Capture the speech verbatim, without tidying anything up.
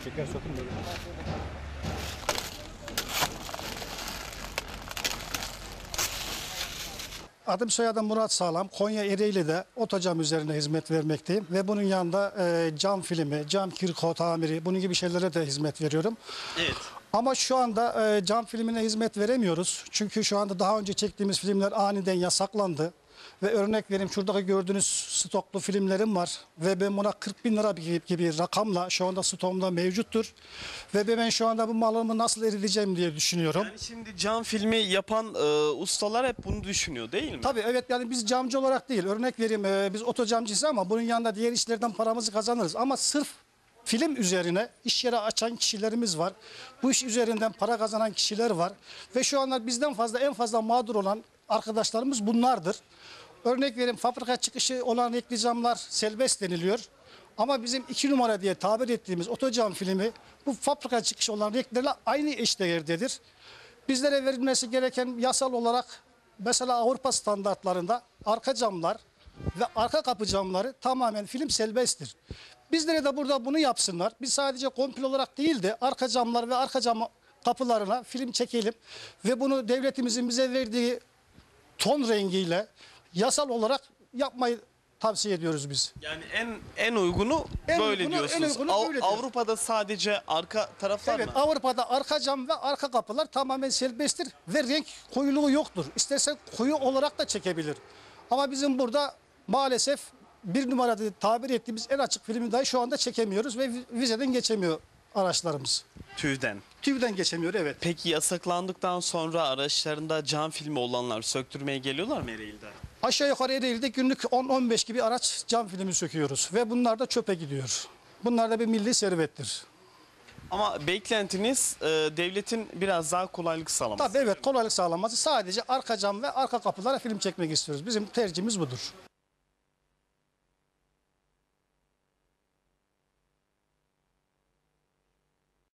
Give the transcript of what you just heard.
Şeker sokun böyle. Adım soyadım Murat Sağlam. Konya Ereğli'de otocam üzerine hizmet vermekteyim. Ve bunun yanında e, cam filmi, cam kirko tamiri, bunun gibi şeylere de hizmet veriyorum. Evet. Ama şu anda e, cam filmine hizmet veremiyoruz. Çünkü şu anda daha önce çektiğimiz filmler aniden yasaklandı. Ve örnek vereyim, şuradaki gördüğünüz stoklu filmlerim var. Ve ben buna kırk bin lira gibi, gibi rakamla şu anda stoğumda mevcuttur. Ve ben şu anda bu malımı nasıl eriteceğim diye düşünüyorum. Yani şimdi cam filmi yapan e, ustalar hep bunu düşünüyor değil mi? Tabii evet, yani biz camcı olarak değil, örnek vereyim, e, biz otocamcıyız ama bunun yanında diğer işlerden paramızı kazanırız. Ama sırf film üzerine iş yeri açan kişilerimiz var. Bu iş üzerinden para kazanan kişiler var. Ve şu anlar bizden fazla en fazla mağdur olan arkadaşlarımız bunlardır. Örnek vereyim, fabrika çıkışı olan renkli camlar serbest deniliyor. Ama bizim iki numara diye tabir ettiğimiz otocam filmi bu fabrika çıkışı olan renklerle aynı eşdeğerdedir. Bizlere verilmesi gereken yasal olarak mesela Avrupa standartlarında arka camlar ve arka kapı camları tamamen film serbesttir. Bizlere de burada bunu yapsınlar. Biz sadece komple olarak değil de arka camlar ve arka cam kapılarına film çekelim. Ve bunu devletimizin bize verdiği ton rengiyle yasal olarak yapmayı tavsiye ediyoruz biz. Yani en en uygunu En böyle uygunu- en diyorsunuz. uygunu Av- böyle diyor. Avrupa'da sadece arka taraflar Evet, mı? Avrupa'da arka cam ve arka kapılar tamamen serbesttir ve renk koyuluğu yoktur. İstersen koyu olarak da çekebilir. Ama bizim burada maalesef bir numarada tabir ettiğimiz en açık filmi dahi şu anda çekemiyoruz ve vizeden geçemiyor araçlarımız. TÜV'den. TÜV'den geçemiyor, evet. Peki yasaklandıktan sonra araçlarında cam filmi olanlar söktürmeye geliyorlar mı Ereğli'de? Aşağı yukarı Ereğli'de günlük on on beş gibi araç cam filmi söküyoruz ve bunlar da çöpe gidiyor. Bunlar da bir milli servettir. Ama beklentiniz e, devletin biraz daha kolaylık sağlaması. Tabii evet, kolaylık sağlanması, sadece arka cam ve arka kapılara film çekmek istiyoruz. Bizim tercihimiz budur.